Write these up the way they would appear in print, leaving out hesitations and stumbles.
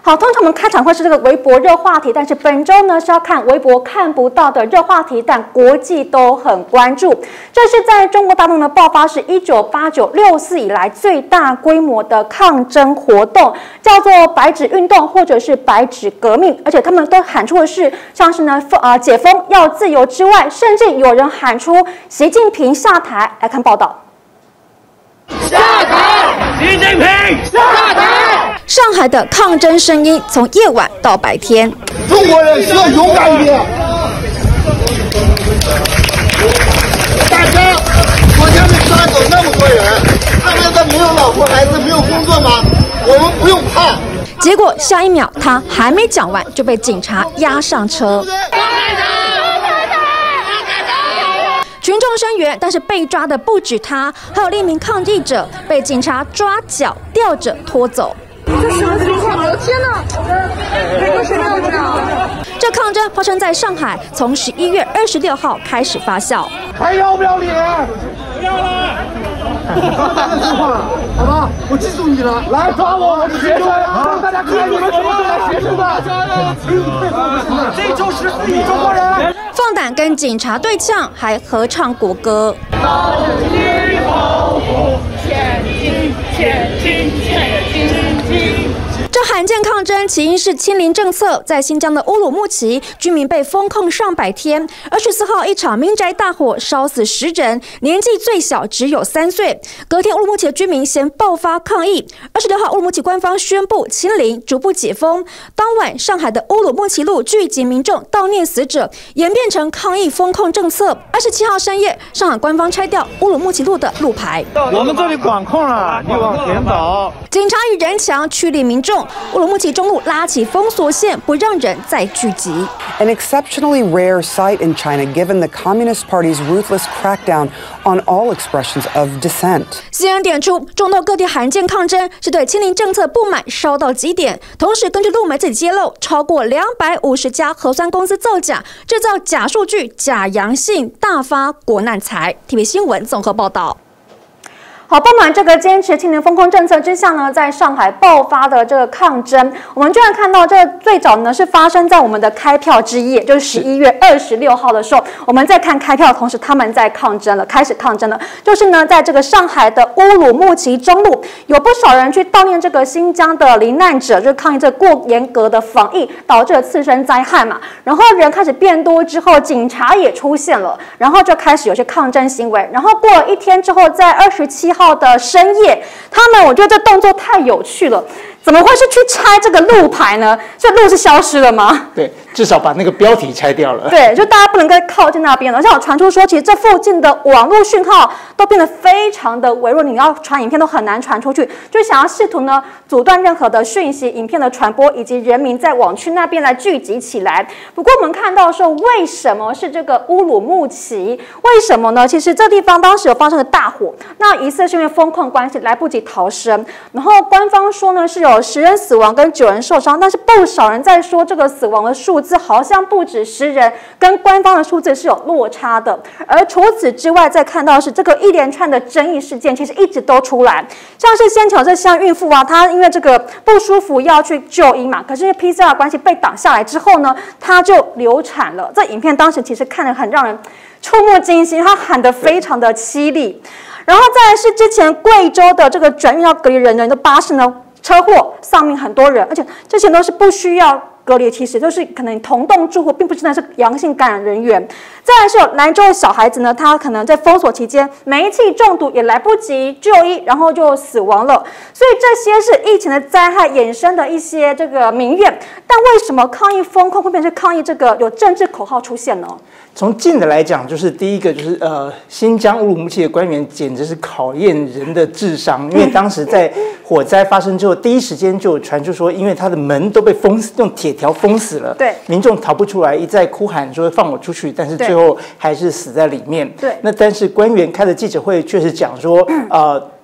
好，通常我们开场会是这个微博热话题，但是本周呢是要看微博看不到的热话题，但国际都很关注。这是在中国大陆呢爆发是1989-64以来最大规模的抗争活动，叫做白纸运动或者是白纸革命，而且他们都喊出的是像是呢解封要自由之外，甚至有人喊出习近平下台。来看报道。 下台！习近平下台！ 上海的抗争声音从夜晚到白天， 中国人需要勇敢一点。大家昨天被抓走那么多人，他们都没有老婆孩子，没有工作吗？我们不用怕。 结果下一秒他还没讲完就被警察押上车。 群众声援，但是被抓的不止他，还有另一名抗议者被警察抓脚吊着拖走。 这什么情况？我的天哪！为什么要这样？ 这抗争发生在上海，从11月26号开始发酵。 还要不要脸？不要了！说话，好吧，我记住你了。来抓我，我是学生，让大家看你们什么是来学生的。这就是中国人。 放胆跟警察对呛，还合唱国歌。这罕见抗争起因是清零政策，在新疆的乌鲁木齐，居民被封控上百天。24号，一场民宅大火烧死10人，年纪最小只有3岁。隔天，乌鲁木齐的居民先爆发抗议。26号，乌鲁木齐官方宣布清零，逐步解封。当晚，上海的乌鲁木齐路聚集民众悼念死者，演变成抗议封控政策。27号深夜，上海官方拆掉乌鲁木齐路的路牌。 我们这里管控了，你往前走。 警察与人墙驱离民众。 乌鲁木齐中路拉起封锁线，不让人再聚集。 An exceptionally rare sight in China, given the Communist Party's ruthless crackdown on all expressions of dissent. CNN 点出，中东各地罕见抗争是对清零政策不满烧到极点。同时，根据路媒自己揭露，超过250家核酸公司造假，制造假数据、假阳性，大发国难财。TVB 新闻综合报道。 好，不满这个坚持清零封控政策之下呢，在上海爆发的这个抗争，我们居然看到这最早呢是发生在我们的开票之夜，就是11月26号的时候，我们在看开票的同时，他们在抗争了，开始抗争了。就是呢，在这个上海的乌鲁木齐中路，有不少人去悼念这个新疆的罹难者，就是抗议这过严格的防疫导致了次生灾害嘛。然后人开始变多之后，警察也出现了，然后就开始有些抗争行为。然后过了1天之后，在27号的深夜，我觉得这动作太有趣了。怎么会是去拆这个路牌呢？这路是消失了吗？ 对，至少把那个标题拆掉了。 对，就大家不能够靠近那边了。而且有传出说，其实这附近的网络讯号都变得非常的微弱，你要传影片都很难传出去。就想要试图呢阻断任何的讯息、影片的传播，以及人民在网区那边来聚集起来。不过我们看到说，为什么是这个乌鲁木齐？为什么呢？其实这地方当时有发生了大火，那疑似是因为封控关系来不及逃生。然后官方说呢是有10人死亡跟9人受伤，但是不少人在说这个死亡的数字好像不止10人，跟官方的数字是有落差的。而除此之外，再看到是这个一连串的争议事件，其实一直都出来，像是先前有这项孕妇啊，她因为这个不舒服要去就医嘛，可是因为 PCR 关系被挡下来之后呢，她就流产了。这影片当时其实看得很让人触目惊心，她喊得非常的凄厉。然后再来是之前贵州的这个转运要隔离人的巴士呢，车祸丧命很多人，而且这些都是不需要隔离，其实就是可能同栋住户，并不真的是阳性感染人员。再来是有兰州的小孩子呢，他可能在封锁期间煤气中毒，也来不及就医，然后就死亡了。所以这些是疫情的灾害衍生的一些这个民怨。但为什么抗议封控会变成抗议这个有政治口号出现呢？ 从近的来讲，就是第一个就是新疆乌鲁木齐的官员简直是考验人的智商，因为当时在火灾发生之后，第一时间就有传出说，因为他的门都被封死，用铁条封死了， 对， 民众逃不出来，一再哭喊说放我出去，但是最后还是死在里面。 对， 那但是官员开的记者会确实讲说，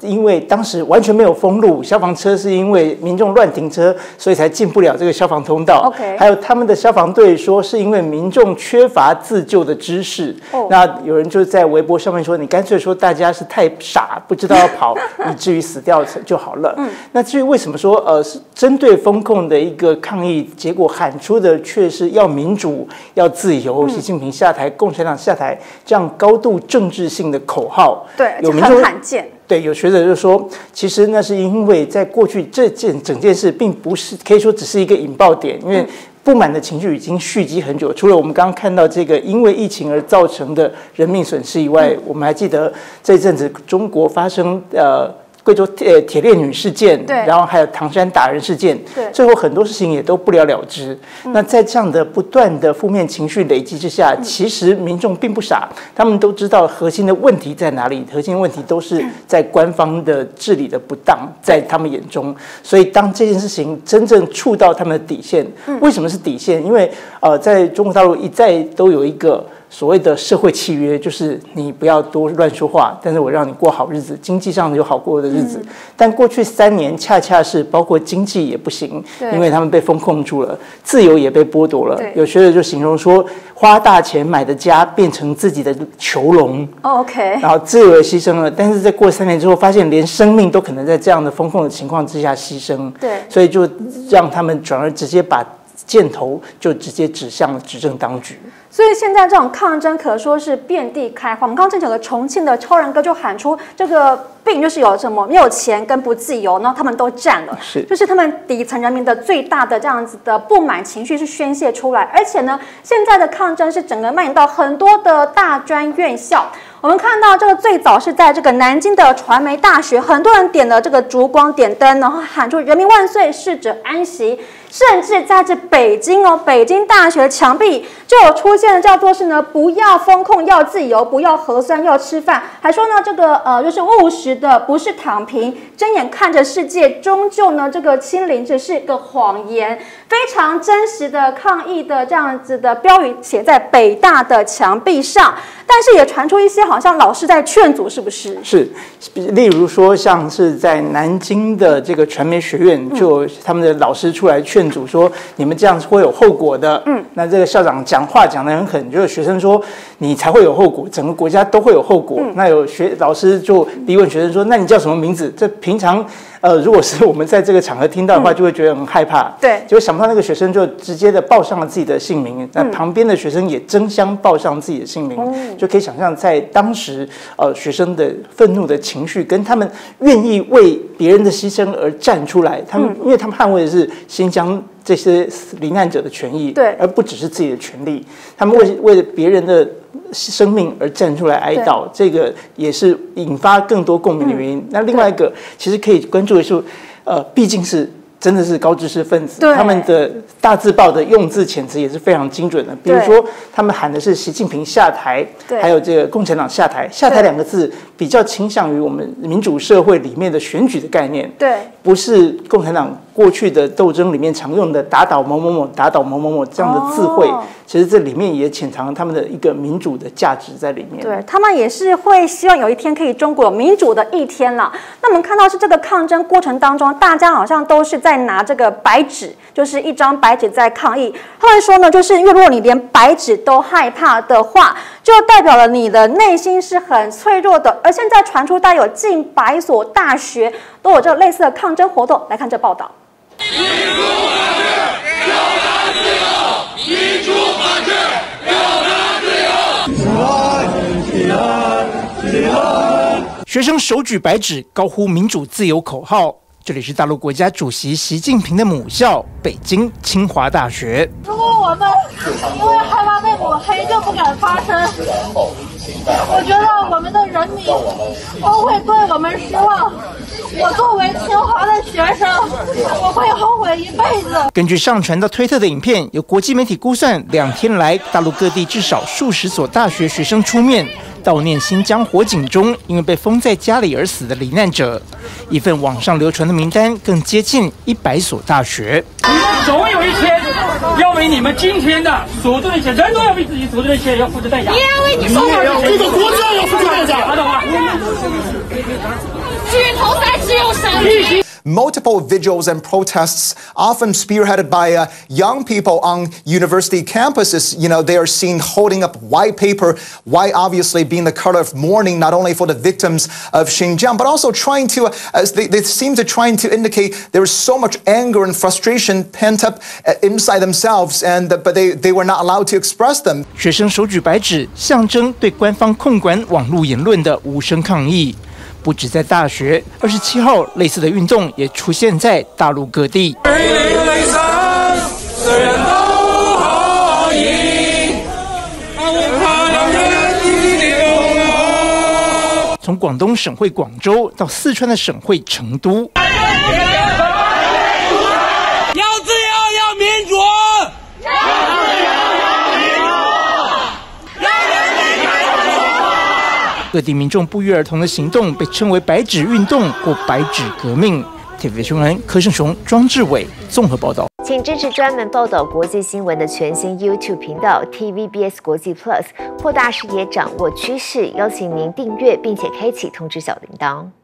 因为当时完全没有封路，消防车是因为民众乱停车，所以才进不了这个消防通道。 OK， 还有他们的消防队说，是因为民众缺乏自救的知识。那有人就在微博上面说，你干脆说大家是太傻，不知道要跑，以至于死掉就好了。那至于为什么说是针对风控的一个抗议，结果喊出的却是要民主、要自由，习近平下台、共产党下台这样高度政治性的口号， 对， 有民众很罕见。 对，有学者就说，其实那是因为在过去整件事并不是可以说只是一个引爆点，因为不满的情绪已经蓄积很久。除了我们刚刚看到这个因为疫情而造成的人命损失以外，我们还记得这阵子中国发生贵州铁链女事件， 对， 然后还有唐山打人事件， 对， 最后很多事情也都不了了之。那在这样的不断的负面情绪累积之下，其实民众并不傻，他们都知道核心的问题在哪里，核心问题都是在官方的治理的不当，在他们眼中。所以当这件事情真正触到他们的底线，为什么是底线？因为在中国大陆一再都有一个所谓的社会契约，就是你不要多乱说话，但是我让你过好日子，经济上有好过的日子。但过去3年恰恰是包括经济也不行，因为他们被封控住了，自由也被剥夺了。有学者就形容说，花大钱买的家变成自己的囚笼。 OK， 然后自由也牺牲了，但是在过3年之后，发现连生命都可能在这样的封控的情况之下牺牲。 对， 所以就让他们转而直接把箭头就直接指向了执政当局。 所以现在这种抗争可说是遍地开花。我们刚刚正有个重庆的超人哥就喊出，这个病就是有什么没有钱跟不自由，然后他们都占了，就是他们底层人民的最大的这样子的不满情绪是宣泄出来，而且呢，现在的抗争是整个蔓延到很多的大专院校。我们看到这个最早是在这个南京的传媒大学，很多人点了这个烛光点灯，然后喊出人民万岁，逝者安息。甚至在这北京北京大学墙壁就有出现的叫做是呢，不要风控，要自由，不要核酸，要吃饭，还说呢这个就是务实的，不是躺平，睁眼看着世界，终究呢这个清零只是个谎言，非常真实的抗议的这样子的标语写在北大的墙壁上，但是也传出一些好像老师在劝阻，是不是？是，例如说像是在南京的这个传媒学院，就他们的老师出来劝阻说，你们这样是会有后果的。那这个校长讲话讲得很狠，就是学生说你才会有后果，整个国家都会有后果。那有老师就逼问学生说，那你叫什么名字？这平常如果是我们在这个场合听到的话，就会觉得很害怕。对，结果想不到那个学生就直接的报上了自己的姓名，那旁边的学生也争相报上自己的姓名，就可以想象在当时学生的愤怒的情绪跟他们愿意为别人的牺牲而站出来，他们因为他们捍卫的是新疆这些罹难者的权益，对，而不只是自己的权利。他们为了别人的生命而站出来哀悼，这个也是引发更多共鸣的原因。那另外一个其实可以关注的是，毕竟是真的是高知识分子，他们的大字报的用字遣词也是非常精准的。比如说，他们喊的是习近平下台，还有这个共产党下台。下台2个字比较倾向于我们民主社会里面的选举的概念，对，不是共产党过去的斗争里面常用的打倒某某某、打倒某某某这样的字汇。其实这里面也潜藏了他们的一个民主的价值在里面。对，他们也是会希望有一天可以中国有民主的一天了。那我们看到是这个抗争过程当中，大家好像都是在拿这个白纸，就是一张白纸在抗议。他们说呢，就是因为如果你连白纸都害怕的话，就代表了你的内心是很脆弱的。而现在传出大概有近100所大学都有这类似的抗争活动。来看这报道。民主法治，表达自由；民主法治，表达自由。学生手举白纸，高呼民主自由口号。这里是大陆国家主席习近平的母校北京清华大学。如果我们因为害怕被抹黑就不敢发声，我觉得我们的人民都会对我们失望。我作为清华的学生，我会后悔一辈子。根据上传到推特的影片，有国际媒体估算，2天来大陆各地至少数十所大学学生出面悼念新疆火警中因为被封在家里而死的罹难者。一份网上流传的名单更接近100所大学。总有一天要为你们今天的所做的一切，人都要为自己所做的一切要付出代价。你也为你所做的，这个国家要付出代价。 举头三只有神。 Multiple vigils and protests, often spearheaded by young people on university campuses. You know, they are seen holding up white paper, white obviously being the color of mourning, not only for the victims of Xinjiang, but also trying to, they seem to trying to indicate there is so much anger and frustration pent up inside themselves, but they were not allowed to express them. 学生手举白纸，象征对官方控管网络言论的无声抗议。 不止在大学，27号类似的运动也出现在大陆各地。从广东省会广州到四川的省会成都， 要自由，要民主。 各地民众不约而同的行动被称为“白纸运动”或“白纸革命”。TVB 新闻柯胜雄、庄志伟综合报道。 请支持专门报道国际新闻的全新 YouTube 频道 TVBS 国际 Plus， 扩大视野，掌握趋势。邀请您订阅并且开启通知小铃铛。